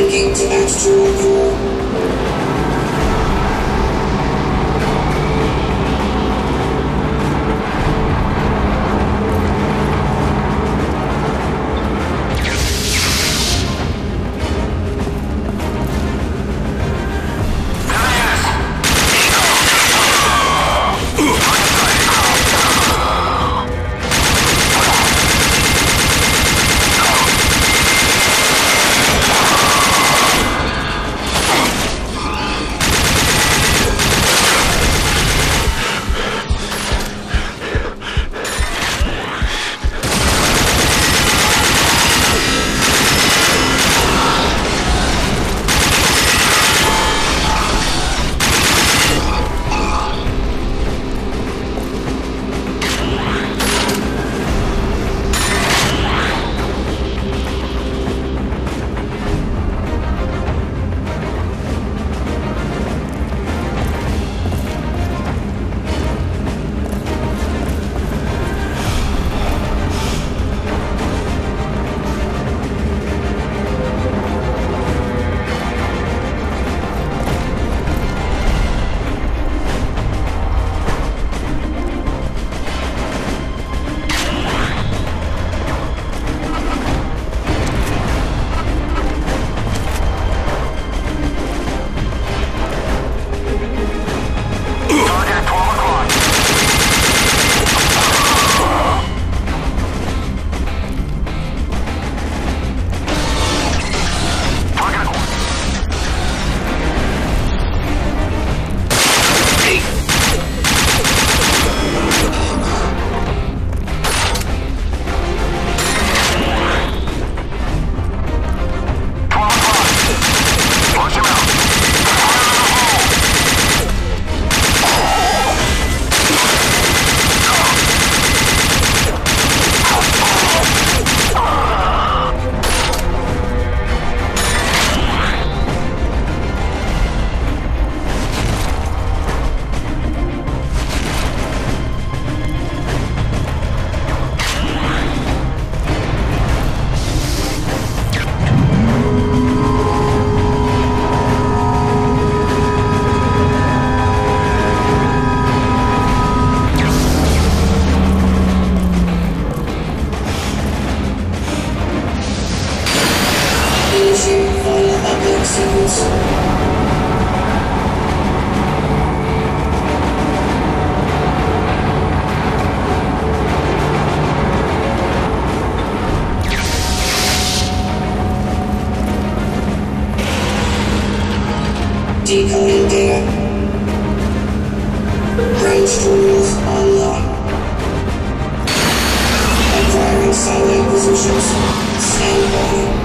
Breaking to external core. Decoding data. Range terminals online. Acquiring satellite positions. Stand by.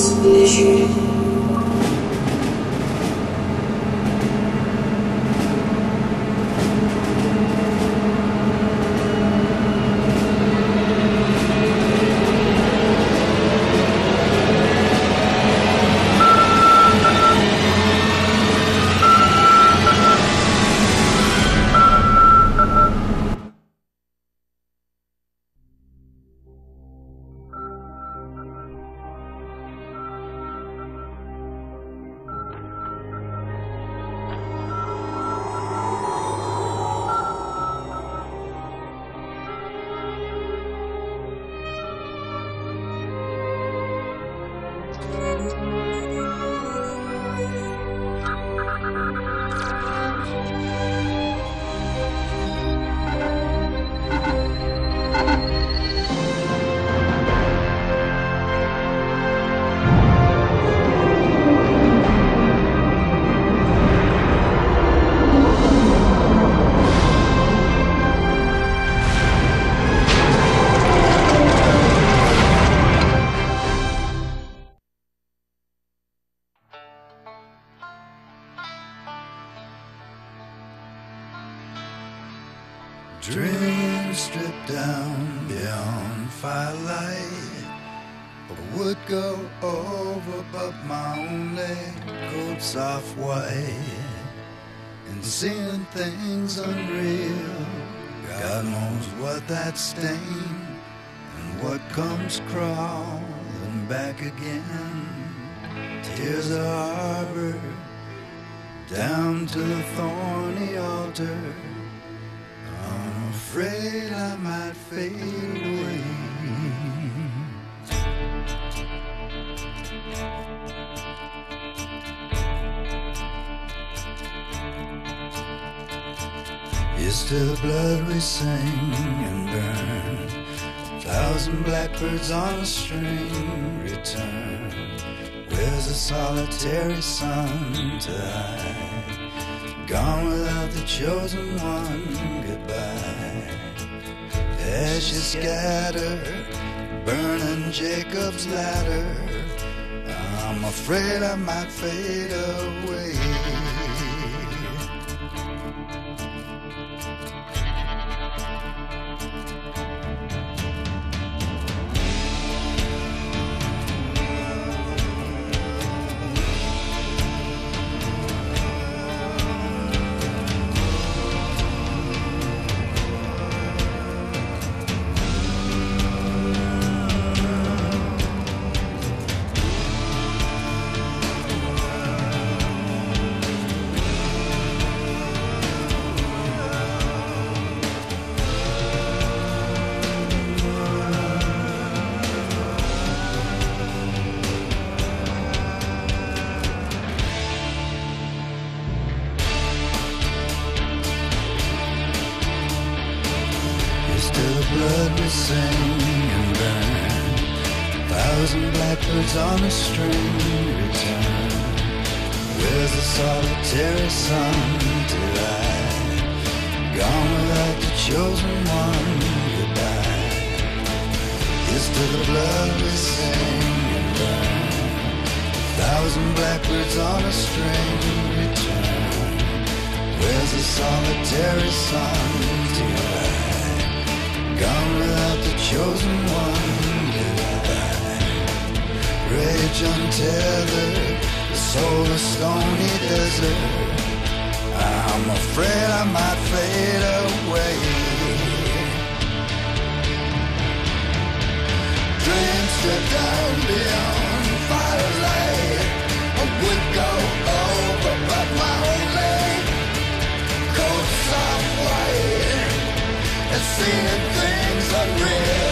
sequence initiated. Dreams stripped down beyond firelight. I would go over, but my only cold soft white. And seeing things unreal, God knows what that stain and what comes crawling back again. Tears are harbored down to the thorny altar. I'm afraid I might fade away. It's to the blood we sing and burn. 1,000 blackbirds on a string return. Where's the solitary sun to hide? Gone without the chosen one, goodbye. Ashes scatter, burning Jacob's ladder. I'm afraid I might fade away. To the blood we sing and burn. 1,000 blackbirds on a string return. Where's the solitary sun to light? Gone without the chosen one, goodbye. It's to the blood we sing and burn. 1,000 blackbirds on a string return. Where's the solitary sun to light? Gone without the chosen one, goodbye. Rage untethered, the soul of stony desert. I'm afraid I might fade away. Dreams stripped down beyond firelight. I would go over, but my only cold soft white. And seeing things unreal.